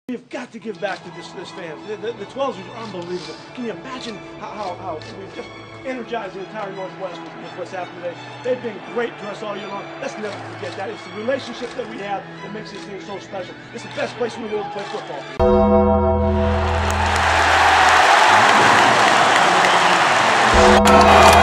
We've got to give back to this fans. The 12's are unbelievable. Can you imagine how we've just energized the entire Northwest with what's happened today? They've been great to us all year long. Let's never forget that. It's the relationship that we have that makes this thing so special. It's the best place in the world to play football.